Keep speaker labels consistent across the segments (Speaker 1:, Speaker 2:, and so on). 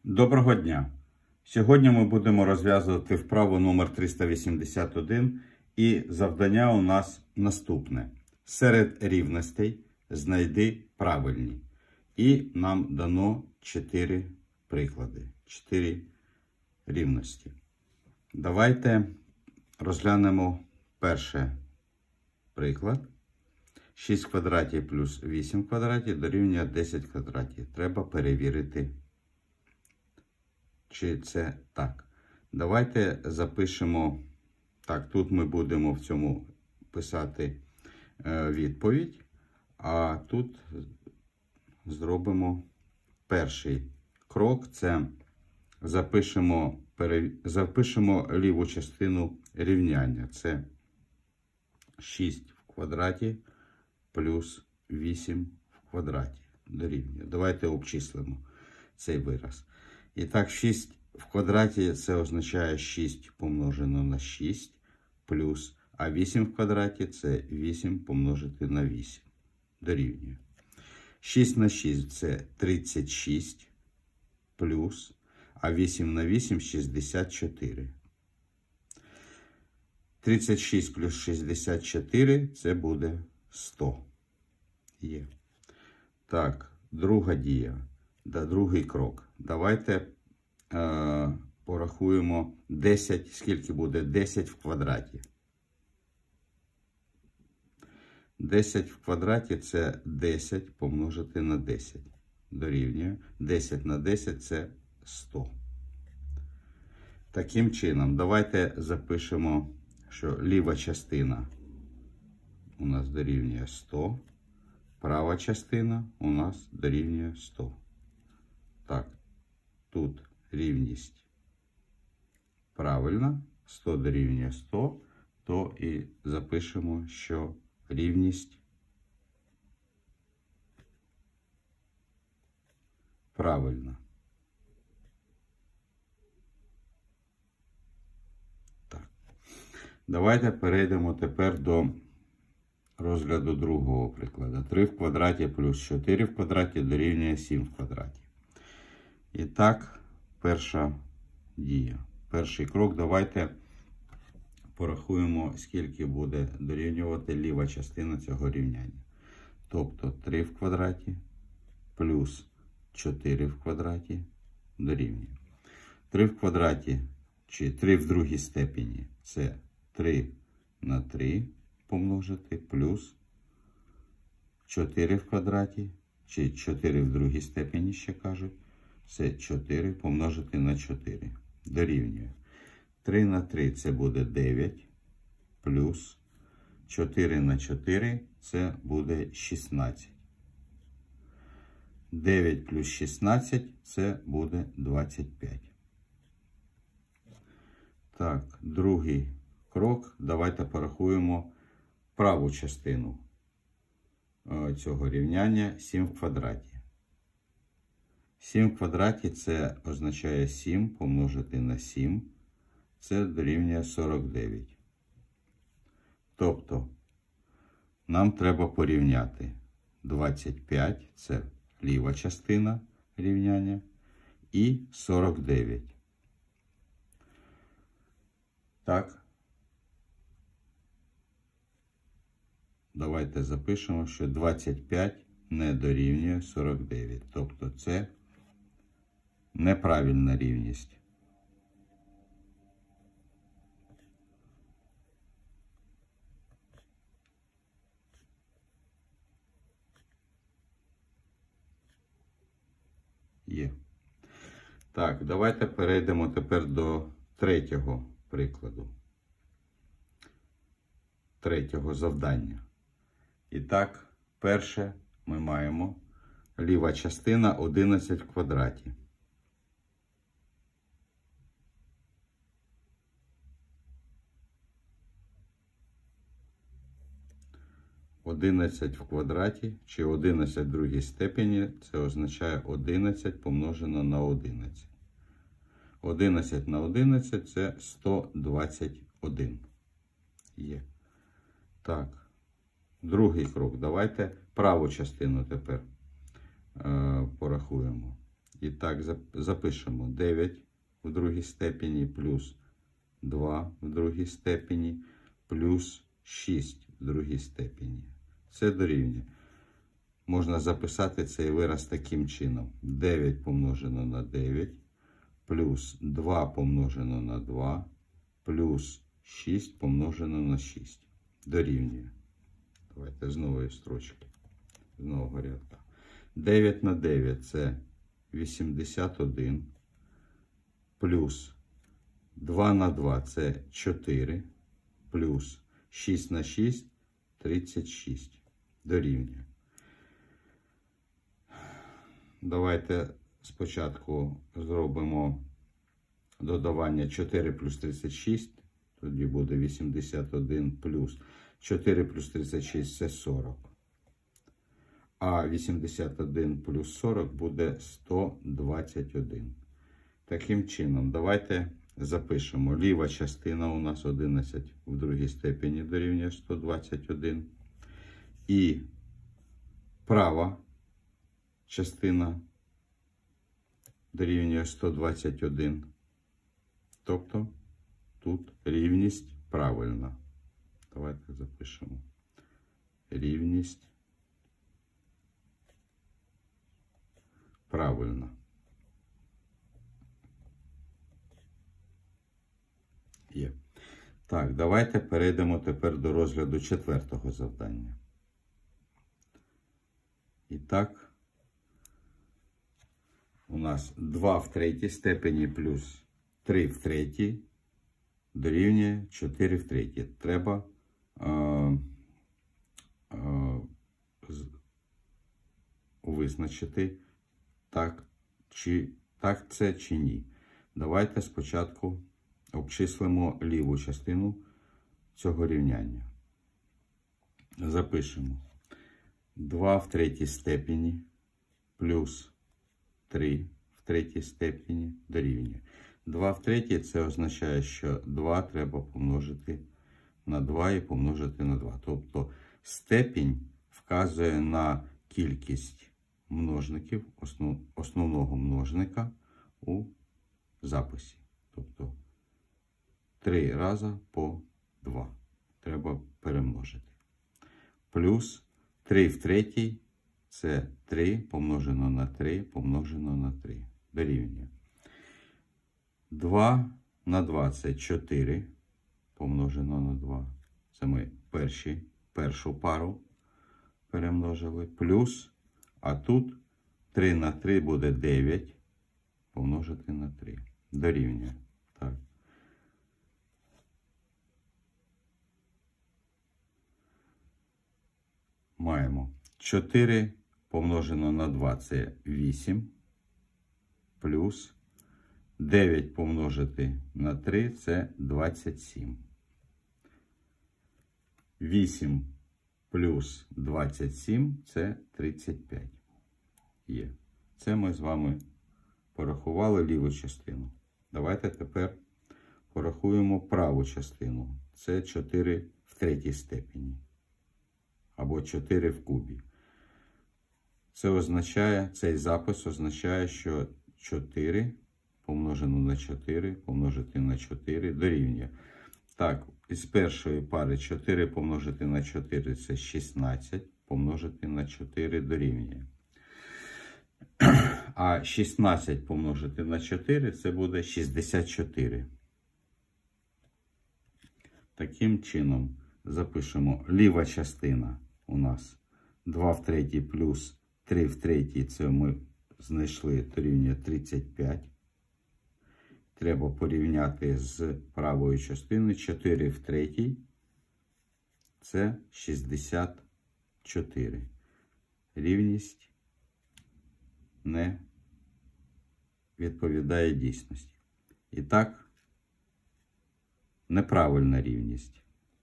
Speaker 1: Доброго дня! Сьогодні ми будемо розв'язувати вправу номер 381 і завдання у нас наступне. Серед рівностей знайди правильні. І нам дано 4 приклади, 4 рівності. Давайте розглянемо перший приклад. 6 квадратів плюс 8 квадратів дорівнює 10 квадратів. Треба перевірити, чи це так. Давайте запишемо, так, тут ми будемо в цьому писати відповідь, а тут зробимо перший крок, це запишемо ліву частину рівняння. Це 6 в квадраті плюс 8 в квадраті дорівнює. Давайте обчислимо цей вираз. І так, 6 в квадраті це означає 6 помножено на 6 плюс, а 8 в квадраті це 8 помножити на 8 дорівнює. 6 на 6 це 36 плюс, а 8 на 8 64. 36 плюс 64 це буде 100. Є. Так, друга дія. Другий крок. Давайте порахуємо 10, скільки буде 10 в квадраті. 10 в квадраті це 10 помножити на 10. Дорівнює. 10 на 10 це 100. Таким чином, давайте запишемо, що ліва частина у нас дорівнює 100. Права частина у нас дорівнює 100. Так, тут рівність правильна, 100 дорівнює 100, то і запишемо, що рівність правильна. Так. Давайте перейдемо тепер до розгляду другого прикладу. 3 в квадраті плюс 4 в квадраті дорівнює 7 в квадраті. І так, перша дія. Перший крок. Давайте порахуємо, скільки буде дорівнювати ліва частина цього рівняння. Тобто 3 в квадраті плюс 4 в квадраті дорівнює. 3 в квадраті, чи 3 в другій степені, це 3 на 3 помножити, плюс 4 в квадраті, чи 4 в другій степені, ще кажуть, це 4 помножити на 4. Дорівнює. 3 на 3 це буде 9, плюс 4 на 4 це буде 16. 9 плюс 16 це буде 25. Так, другий крок. Давайте порахуємо праву частину цього рівняння 7 в квадраті. 7 в квадраті це означає 7 помножити на 7. Це дорівнює 49. Тобто, нам треба порівняти 25, це ліва частина рівняння, і 49. Так. Давайте запишемо, що 25 не дорівнює 49. Тобто, це неправильна рівність. Є. Так, давайте перейдемо тепер до третього прикладу. Третього завдання. І так, перше ми маємо ліва частина 11 в квадраті. 11 в квадраті, чи 11 в другій степені, це означає 11 помножено на 11. 11 на 11 це 121. Є. Так. Другий крок. Давайте праву частину тепер порахуємо. І так, запишемо 9 в другій степені плюс 2 в другій степені плюс 6 в другій степені. Це дорівнює. Можна записати цей вираз таким чином. 9 помножено на 9 плюс 2 помножено на 2 плюс 6 помножено на 6. Дорівнює. Давайте з нової строчки, з нового рядка. 9 на 9 – це 81. Плюс 2 на 2 – це 4. Плюс 6 на 6 – 36. Дорівнює. Давайте спочатку зробимо додавання 4 плюс 36. Тоді буде 81 плюс 4 плюс 36 – це 40. А 81 плюс 40 буде 121. Таким чином, давайте запишемо. Ліва частина у нас 11 в другій степені дорівнює 121. І права частина дорівнює 121. Тобто тут рівність правильна. Давайте запишемо. Рівність правильна. Є. Так, давайте перейдемо тепер до розгляду четвертого завдання. І так, у нас 2 в третій степені плюс 3 в третій дорівнює 4 в третій. Треба визначити, так це чи ні. Давайте спочатку обчислимо ліву частину цього рівняння. Запишемо. 2 в третій степені плюс 3 в третій степені дорівнює. 2 в третій – це означає, що 2 треба помножити на 2 і помножити на 2. Тобто степінь вказує на кількість множників, основного множника у записі. Тобто 3 рази по 2 треба перемножити. Плюс 3 в третій – це 3 помножено на 3 помножено на 3. Дорівнює. 2 на 2 – це 4 помножено на 2. Це ми першу пару перемножили. Плюс, а тут 3 на 3 буде 9 помножити на 3. Дорівнює. Так. Маємо 4 помножено на 2 – це 8. Плюс 9 помножити на 3 – це 27. 8 плюс 27 – це 35. Є. Це ми з вами порахували ліву частину. Давайте тепер порахуємо праву частину. Це 4 в третій степені. Або 4 в кубі. Це означає, цей запис означає, що 4 помножено на 4 помножити на 4 дорівнює. Так, із першої пари 4 помножити на 4 – це 16, помножити на 4 дорівнює. А 16 помножити на 4 – це буде 64. Таким чином, запишемо ліва частина у нас 2 в третій плюс 3 в третій, це ми знайшли, дорівнює 35. Треба порівняти з правою частиною. 4 в третій – це 64. Рівність не відповідає дійсності. І так, неправильна рівність.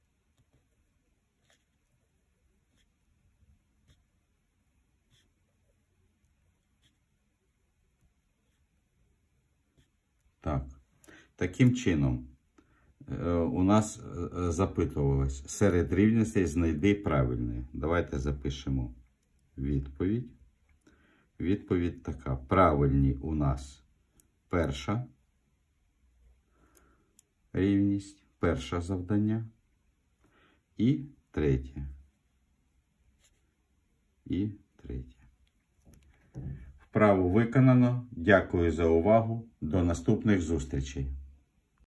Speaker 1: Так. Таким чином, у нас запитувалось, серед рівностей знайди правильне. Давайте запишемо відповідь. Відповідь така. Правильні у нас перша рівність, перше завдання і третє. Вправу виконано. Дякую за увагу. До наступних зустрічей.